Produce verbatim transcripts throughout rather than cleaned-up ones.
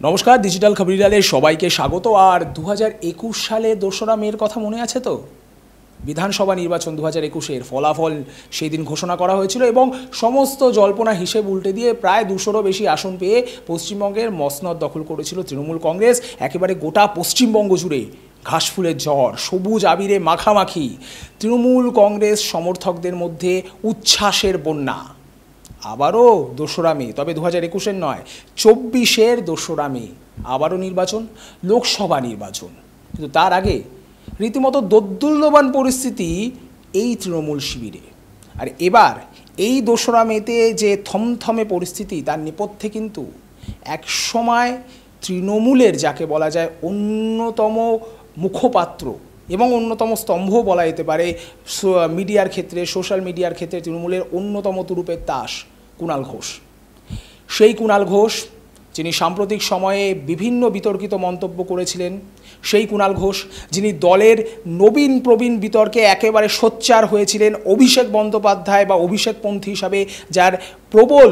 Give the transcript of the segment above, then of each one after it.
নমস্কার, ডিজিটাল খবরিলালে সবাইকে স্বাগত। আর দু হাজার একুশ সালে দোসরা মের কথা মনে আছে তো? বিধানসভা নির্বাচন দু হাজার একুশের ফলাফল সেই দিন ঘোষণা করা হয়েছিল এবং সমস্ত জল্পনা হিসেব উল্টে দিয়ে প্রায় দুশোরও বেশি আসন পেয়ে পশ্চিমবঙ্গের মসনদ দখল করেছিল তৃণমূল কংগ্রেস। একেবারে গোটা পশ্চিমবঙ্গ জুড়ে ঘাসফুলের ঝড়, সবুজ আবিরে মাখামাখি, তৃণমূল কংগ্রেস সমর্থকদের মধ্যে উচ্ছ্বাসের বন্যা। আবারও দোসরা মে, তবে দু হাজার একুশের নয়, চব্বিশের দোসরা মে আবারও নির্বাচন, লোকসভা নির্বাচন। কিন্তু তার আগে রীতিমতো দোদুল্যমান পরিস্থিতি এই তৃণমূল শিবিরে। আর এবার এই দোসরা মেতে যে থমথমে পরিস্থিতি, তার নেপথ্যে কিন্তু এক সময় তৃণমূলের যাকে বলা যায় অন্যতম মুখপাত্র এবং অন্যতম স্তম্ভ বলা যেতে পারে মিডিয়ার ক্ষেত্রে, সোশ্যাল মিডিয়ার ক্ষেত্রে তৃণমূলের অন্যতম তুরুপের তাস কুণাল ঘোষ। সেই কুণাল ঘোষ যিনি সাম্প্রতিক সময়ে বিভিন্ন বিতর্কিত মন্তব্য করেছিলেন, সেই কুণাল ঘোষ যিনি দলের নবীন প্রবীণ বিতর্কে একেবারে সোচ্চার হয়েছিলেন, অভিষেক বন্দ্যোপাধ্যায় বা অভিষেকপন্থী হিসাবে যার প্রবল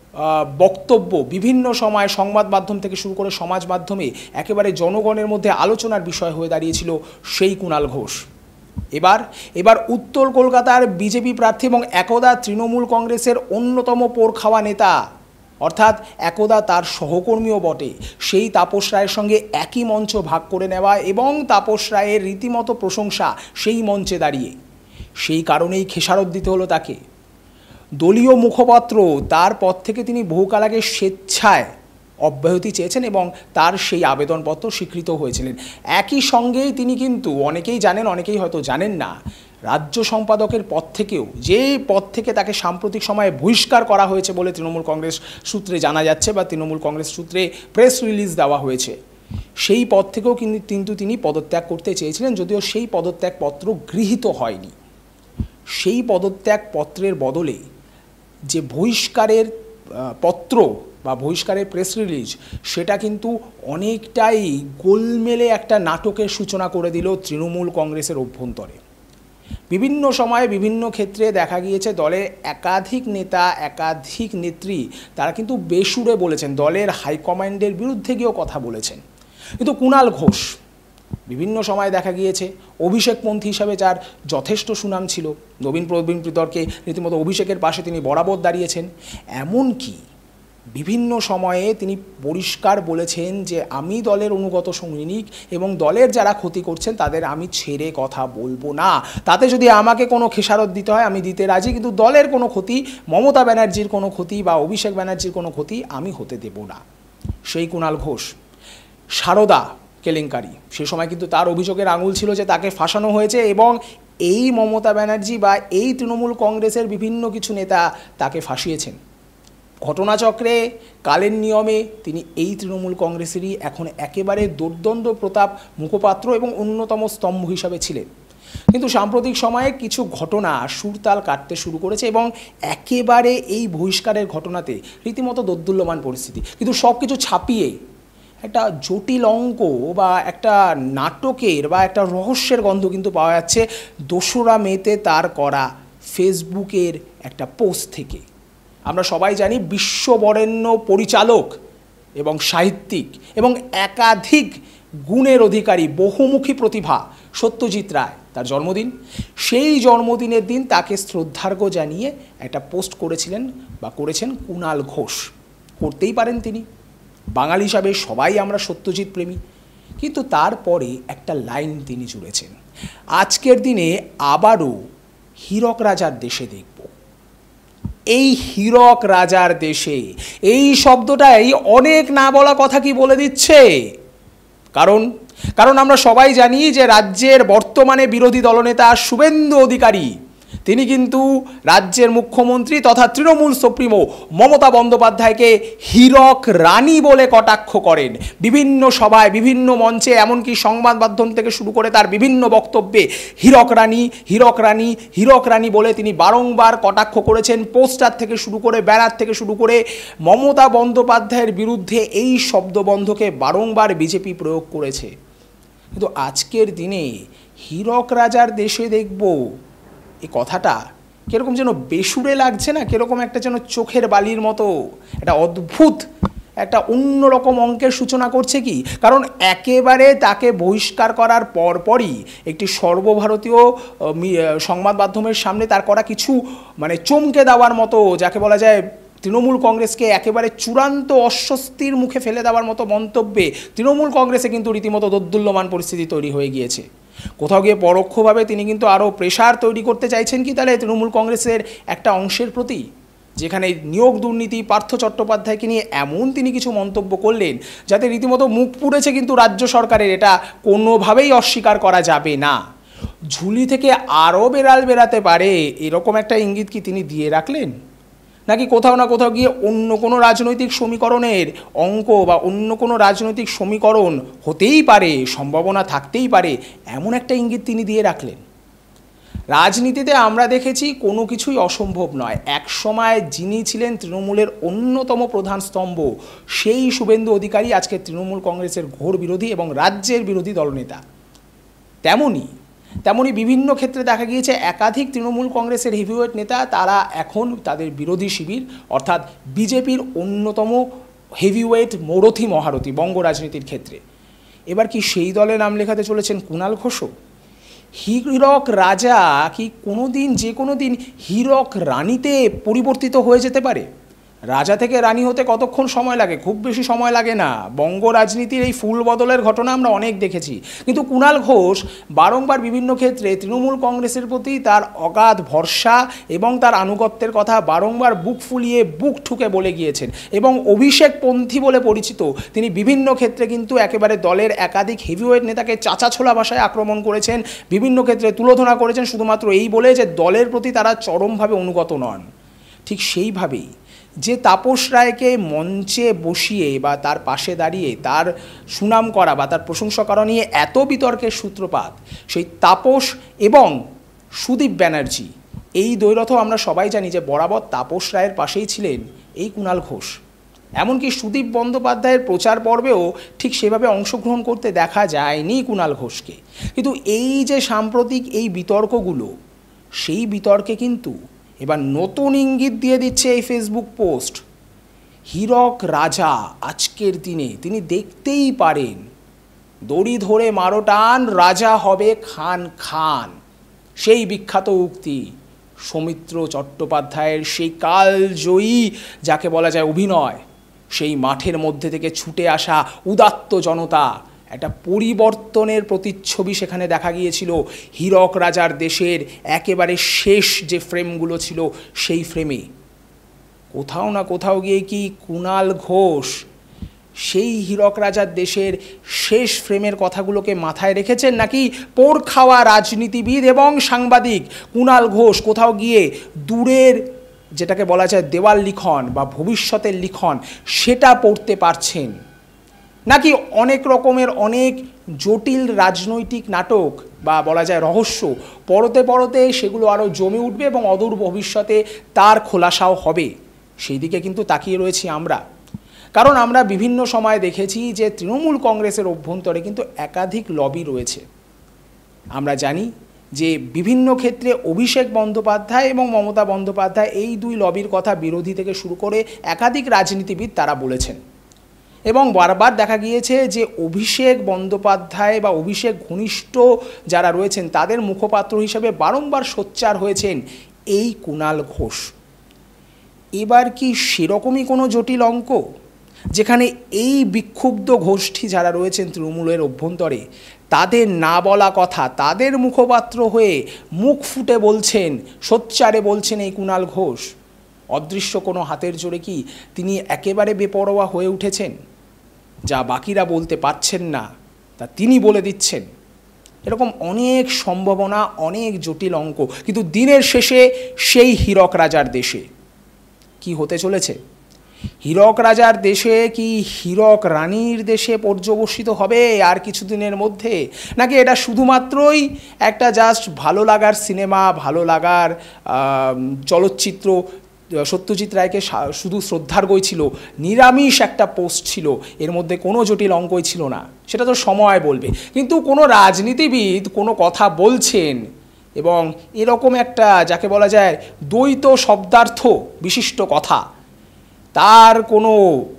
বক্তব্য বিভিন্ন সময় সংবাদ মাধ্যম থেকে শুরু করে সমাজ মাধ্যমে একেবারে জনগণের মধ্যে আলোচনার বিষয় হয়ে দাঁড়িয়েছিল, সেই কুণাল ঘোষ এবার এবার উত্তর কলকাতার বিজেপি প্রার্থী এবং একদা তৃণমূল কংগ্রেসের অন্যতম পোড় খাওয়া নেতা, অর্থাৎ একদা তার সহকর্মীও বটে, সেই তাপস রায়ের সঙ্গে একই মঞ্চ ভাগ করে নেওয়া এবং তাপস রায়ের রীতিমতো প্রশংসা সেই মঞ্চে দাঁড়িয়ে। সেই কারণেই খেসারত দিতে হলো তাকে। দলীয় মুখপাত্র তার পদ থেকে তিনি বহুকাল আগে স্বেচ্ছায় অব্যাহতি চেয়েছেন এবং তার সেই আবেদনপত্র স্বীকৃত হয়েছিলেন। একই সঙ্গেই তিনি কিন্তু, অনেকেই জানেন অনেকেই হয়তো জানেন না, রাজ্য সম্পাদকের পদ থেকেও, যে পদ থেকে তাকে সাম্প্রতিক সময়ে বহিষ্কার করা হয়েছে বলে তৃণমূল কংগ্রেস সূত্রে জানা যাচ্ছে বা তৃণমূল কংগ্রেস সূত্রে প্রেস রিলিজ দেওয়া হয়েছে, সেই পদ থেকেও কিন্তু তিনি পদত্যাগ করতে চেয়েছিলেন, যদিও সেই পদত্যাগপত্র গৃহীত হয়নি। সেই পদত্যাগপত্রের বদলে যে বহিষ্কারের পত্র বা বহিষ্কারের প্রেস রিলিজ, সেটা কিন্তু অনেকটাই গোলমেলে একটা নাটকের সূচনা করে দিল তৃণমূল কংগ্রেসের অভ্যন্তরে। বিভিন্ন সময়ে বিভিন্ন ক্ষেত্রে দেখা গিয়েছে দলের একাধিক নেতা, একাধিক নেত্রী তারা কিন্তু বেসুরে বলেছেন, দলের হাইকমান্ডের বিরুদ্ধে গিয়েও কথা বলেছেন। কিন্তু কুণাল ঘোষ বিভিন্ন সময় দেখা গিয়েছে অভিষেকপন্থী হিসাবে যার যথেষ্ট সুনাম ছিল, নবীন প্রবীণ বিতর্কে রীতিমতো অভিষেকের পাশে তিনি বরাবর দাঁড়িয়েছেন। এমনকি বিভিন্ন সময়ে তিনি পরিষ্কার বলেছেন যে আমি দলের অনুগত সৈনিক এবং দলের যারা ক্ষতি করছেন তাদের আমি ছেড়ে কথা বলবো না, তাতে যদি আমাকে কোনো খেসারত দিতে হয় আমি দিতে রাজি, কিন্তু দলের কোনো ক্ষতি, মমতা ব্যানার্জির কোনো ক্ষতি বা অভিষেক ব্যানার্জির কোনো ক্ষতি আমি হতে দেব না। সেই কুণাল ঘোষ সারদা কেলেঙ্কারি, সে সময় কিন্তু তার অভিযোগের আঙুল ছিল যে তাকে ফাঁসানো হয়েছে এবং এই মমতা ব্যানার্জি বা এই তৃণমূল কংগ্রেসের বিভিন্ন কিছু নেতা তাকে ফাঁসিয়েছেন। ঘটনাচক্রে কালের নিয়মে তিনি এই তৃণমূল কংগ্রেসেরই এখন একেবারে দুর্দণ্ড প্রতাপ মুখপাত্র এবং অন্যতম স্তম্ভ হিসাবে ছিলেন। কিন্তু সাম্প্রতিক সময়ে কিছু ঘটনা সুরতাল কাটতে শুরু করেছে এবং একেবারে এই বহিষ্কারের ঘটনাতে রীতিমতো দোদুল্যমান পরিস্থিতি। কিন্তু সব কিছু ছাপিয়ে একটা জটিল অঙ্ক বা একটা নাটকের বা একটা রহস্যের গন্ধ কিন্তু পাওয়া যাচ্ছে দোসরা মেতে তার করা ফেসবুকের একটা পোস্ট থেকে। আমরা সবাই জানি বিশ্ববরেণ্য পরিচালক এবং সাহিত্যিক এবং একাধিক গুণের অধিকারী, বহুমুখী প্রতিভা সত্যজিৎ রায়, তার জন্মদিন। সেই জন্মদিনের দিন তাকে শ্রদ্ধার্ঘ্য জানিয়ে একটা পোস্ট করেছিলেন বা করেছেন কুণাল ঘোষ। করতেই পারেন তিনি, বাঙালি হিসাবে সবাই আমরা সত্যজিৎ প্রেমী। কিন্তু তারপরে একটা লাইন তিনি জুড়েছেন, আজকের দিনে আবারও হীরক রাজার দেশে দেখব। এই হীরক রাজার দেশে, এই শব্দটাই অনেক না বলা কথা কি বলে দিচ্ছে। কারণ কারণ আমরা সবাই জানি যে রাজ্যের বর্তমানে বিরোধী দলনেতা শুভেন্দু অধিকারী তিনি কিন্তু রাজ্যের মুখ্যমন্ত্রী তথা তৃণমূল সুপ্রিমো মমতা বন্দ্যোপাধ্যায়কে হীরক রানী বলে কটাক্ষ করেন বিভিন্ন সভায়, বিভিন্ন মঞ্চে, এমনকি সংবাদ মাধ্যম থেকে শুরু করে তার বিভিন্ন বক্তব্যে হীরক রানী হীরক রানী হীরক রানী বলে তিনি বারংবার কটাক্ষ করেছেন। পোস্টার থেকে শুরু করে, ব্যানার থেকে শুরু করে মমতা বন্দ্যোপাধ্যায়ের বিরুদ্ধে এই শব্দবন্ধকে বারংবার বিজেপি প্রয়োগ করেছে। কিন্তু আজকের দিনে হীরক রাজার দেশে দেখব, এই কথাটা কীরকম যেন বেসুরে লাগছে না, কীরকম একটা যেন চোখের বালির মতো একটা অদ্ভুত একটা অন্যরকম অঙ্কের সূচনা করছে কি? কারণ একেবারে তাকে বহিষ্কার করার পরপরই একটি সর্বভারতীয় সংবাদ মাধ্যমের সামনে তার করা কিছু মানে চমকে দেওয়ার মতো, যাকে বলা যায় তৃণমূল কংগ্রেসকে একেবারে চূড়ান্ত অস্বস্তির মুখে ফেলে দেওয়ার মতো মন্তব্যে তৃণমূল কংগ্রেসে কিন্তু রীতিমতো দোদুল্যমান পরিস্থিতি তৈরি হয়ে গিয়েছে। কোথাও গিয়ে পরোক্ষভাবে তিনি কিন্তু আরও প্রেশার তৈরি করতে চাইছেন কি তাহলে তৃণমূল কংগ্রেসের একটা অংশের প্রতি, যেখানে নিয়োগ দুর্নীতি পার্থ চট্টোপাধ্যায়কে নিয়ে এমন তিনি কিছু মন্তব্য করলেন যাতে রীতিমতো মুখ পুড়েছে কিন্তু রাজ্য সরকারের, এটা কোনোভাবেই অস্বীকার করা যাবে না। ঝুলি থেকে আরও বেড়াল বেরাতে পারে এরকম একটা ইঙ্গিত কি তিনি দিয়ে রাখলেন? নাকি কোথাও না কোথাও গিয়ে অন্য কোনো রাজনৈতিক সমীকরণের অঙ্ক বা অন্য কোনো রাজনৈতিক সমীকরণ হতেই পারে, সম্ভাবনা থাকতেই পারে, এমন একটা ইঙ্গিত তিনি দিয়ে রাখলেন? রাজনীতিতে আমরা দেখেছি কোনো কিছুই অসম্ভব নয়। এক সময় যিনি ছিলেন তৃণমূলের অন্যতম প্রধান স্তম্ভ সেই শুভেন্দু অধিকারী আজকে তৃণমূল কংগ্রেসের ঘোর বিরোধী এবং রাজ্যের বিরোধী দলনেতা। তেমনই তেমনই বিভিন্ন ক্ষেত্রে দেখা গিয়েছে একাধিক তৃণমূল কংগ্রেসের হেভিওয়েট নেতা তারা এখন তাদের বিরোধী শিবির অর্থাৎ বিজেপির অন্যতম হেভিওয়েট মরথি মহারথী বঙ্গ রাজনীতির ক্ষেত্রে। এবার কি সেই দলে নাম লেখাতে চলেছেন কুণাল ঘোষও? হীরক রাজা কি কোনো দিন যে কোনো দিন হীরক রানীতে পরিবর্তিত হয়ে যেতে পারে? রাজা থেকে রানী হতে কতক্ষণ সময় লাগে? খুব বেশি সময় লাগে না। বঙ্গ রাজনীতির এই ফুল বদলের ঘটনা আমরা অনেক দেখেছি, কিন্তু কুণাল ঘোষ বারংবার বিভিন্ন ক্ষেত্রে তৃণমূল কংগ্রেসের প্রতি তার অগাধ ভরসা এবং তার আনুগত্যের কথা বারংবার বুক ফুলিয়ে বুক ঠুকে বলে গিয়েছেন এবং অভিষেকপন্থী বলে পরিচিত তিনি বিভিন্ন ক্ষেত্রে কিন্তু একেবারে দলের একাধিক হেভিওয়েট নেতাকে চাচাছোলা ভাষায় আক্রমণ করেছেন, বিভিন্ন ক্ষেত্রে তুলোধনা করেছেন শুধুমাত্র এই বলে যে দলের প্রতি তারা চরমভাবে অনুগত নন। ঠিক সেইভাবেই যে তাপস রায়কে মঞ্চে বসিয়ে বা তার পাশে দাঁড়িয়ে তার সুনাম করা বা তার প্রশংসা করা নিয়ে এত বিতর্কের সূত্রপাত, সেই তাপস এবং সুদীপ ব্যানার্জি এই দ্বৈরথ আমরা সবাই জানি যে বরাবর তাপস রায়ের পাশেই ছিলেন এই কুণাল ঘোষ। এমনকি সুদীপ বন্দ্যোপাধ্যায়ের প্রচার পর্বেও ঠিক সেভাবে অংশগ্রহণ করতে দেখা যায়নি কুণাল ঘোষকে। কিন্তু এই যে সাম্প্রতিক এই বিতর্কগুলো, সেই বিতর্কে কিন্তু এবার নতুন ইঙ্গিত দিয়ে দিচ্ছে এই ফেসবুক পোস্ট। হীরক রাজা আজকের দিনে তিনি দেখতেই পারেন, দড়ি ধরে মারো টান, রাজা হবে খান খান। সেই বিখ্যাত উক্তি সৌমিত্র চট্টোপাধ্যায়ের সেই কালজয়ী যাকে বলা যায় অভিনয়, সেই মাঠের মধ্যে থেকে ছুটে আসা উদাত্ত জনতা, একটা পরিবর্তনের প্রতিচ্ছবি সেখানে দেখা গিয়েছিল। হীরক রাজার দেশের একেবারে শেষ যে ফ্রেমগুলো ছিল সেই ফ্রেমে কোথাও না কোথাও গিয়ে কি কুণাল ঘোষ সেই হীরক রাজার দেশের শেষ ফ্রেমের কথাগুলোকে মাথায় রেখেছেন, নাকি পোড় খাওয়া রাজনীতিবিদ এবং সাংবাদিক কুণাল ঘোষ কোথাও গিয়ে দূরের যেটাকে বলা যায় দেওয়াল লিখন বা ভবিষ্যতের লিখন সেটা পড়তে পারছেন, নাকি অনেক রকমের অনেক জটিল রাজনৈতিক নাটক বা বলা যায় রহস্য পরতে পরতে সেগুলো আরও জমে উঠবে এবং অদূর ভবিষ্যতে তার খোলাসাও হবে? সেই দিকে কিন্তু তাকিয়ে রয়েছি আমরা। কারণ আমরা বিভিন্ন সময় দেখেছি যে তৃণমূল কংগ্রেসের অভ্যন্তরে কিন্তু একাধিক লবি রয়েছে। আমরা জানি যে বিভিন্ন ক্ষেত্রে অভিষেক বন্দ্যোপাধ্যায় এবং মমতা বন্দ্যোপাধ্যায় এই দুই লবির কথা বিরোধী থেকে শুরু করে একাধিক রাজনীতিবিদ তারা বলেছেন এবং বারবার দেখা গিয়েছে যে অভিষেক বন্দ্যোপাধ্যায় বা অভিষেক ঘনিষ্ঠ যারা রয়েছেন তাদের মুখপাত্র হিসেবে বারংবার সোচ্চার হয়েছেন এই কুণাল ঘোষ। এবার কি সেরকমই কোনো জটিল অঙ্ক যেখানে এই বিক্ষুব্ধ গোষ্ঠী যারা রয়েছেন তৃণমূলের অভ্যন্তরে তাদের না বলা কথা তাদের মুখপাত্র হয়ে মুখ ফুটে বলছেন, সোচ্চারে বলছেন এই কুণাল ঘোষ? অদৃশ্য কোনো হাতের জোরে কি তিনি একেবারে বেপরোয়া হয়ে উঠেছেন? যা বাকিরা বলতে পারছেন না তা তিনি বলে দিচ্ছেন। এরকম অনেক সম্ভাবনা, অনেক জটিল অঙ্ক, কিন্তু দিনের শেষে সেই হীরক রাজার দেশে কি হতে চলেছে? হীরক রাজার দেশে কি হীরক রানীর দেশে পর্যবসিত হবে আর কিছুদিনের মধ্যে, নাকি এটা শুধুমাত্রই একটা জাস্ট ভালো লাগার সিনেমা, ভালো লাগার চলচ্চিত্র? সত্যজিৎ রায়কে শুধু শ্রদ্ধার বই ছিল, নিরামিষ একটা পোস্ট ছিল, এর মধ্যে কোনো জটিল অঙ্কই ছিল না, সেটা তো সময় বলবে। কিন্তু কোনো রাজনীতিবিদ কোনো কথা বলছেন এবং এরকম একটা যাকে বলা যায় দ্বৈত শব্দার্থ বিশিষ্ট কথা, তার কোনো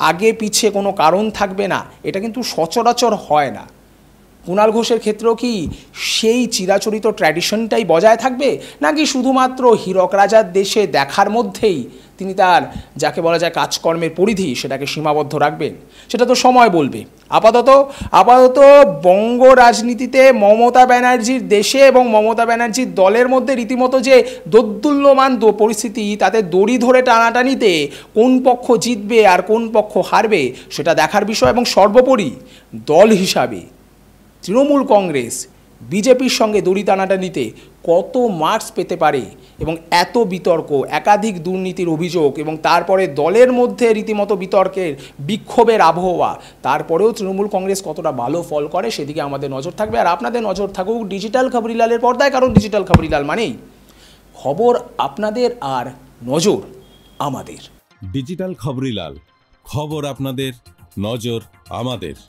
আগে পিছে কোনো কারণ থাকবে না, এটা কিন্তু সচরাচর হয় না। কুণাল ঘোষের ক্ষেত্রেও কি সেই চিরাচরিত ট্র্যাডিশনটাই বজায় থাকবে, নাকি শুধুমাত্র হীরক রাজার দেশে দেখার মধ্যেই তিনি তার যাকে বলা যায় কাজকর্মের পরিধি সেটাকে সীমাবদ্ধ রাখবেন, সেটা তো সময় বলবে। আপাতত আপাতত বঙ্গ রাজনীতিতে মমতা ব্যানার্জির দেশে এবং মমতা ব্যানার্জির দলের মধ্যে রীতিমতো যে দোদ্দুল্যমান পরিস্থিতি, তাতে দড়ি ধরে টানাটানিতে কোন পক্ষ জিতবে আর কোন পক্ষ হারবে সেটা দেখার বিষয়। এবং সর্বোপরি দল হিসাবে তৃণমূল কংগ্রেস বিজেপির সঙ্গে দড়ি টানাটানিতে কত মার্কস পেতে পারে, এবং এত বিতর্ক, একাধিক দুর্নীতির অভিযোগ এবং তারপরে দলের মধ্যে রীতিমতো বিতর্কের বিক্ষোভের আবহাওয়া, তারপরেও তৃণমূল কংগ্রেস কতটা ভালো ফল করে সেদিকে আমাদের নজর থাকবে। আর আপনাদের নজর থাকুক ডিজিটাল খবরিলালের পর্দায়, কারণ ডিজিটাল খবরিলাল মানেই খবর আপনাদের আর নজর আমাদের। ডিজিটাল খবরিলাল, খবর আপনাদের, নজর আমাদের।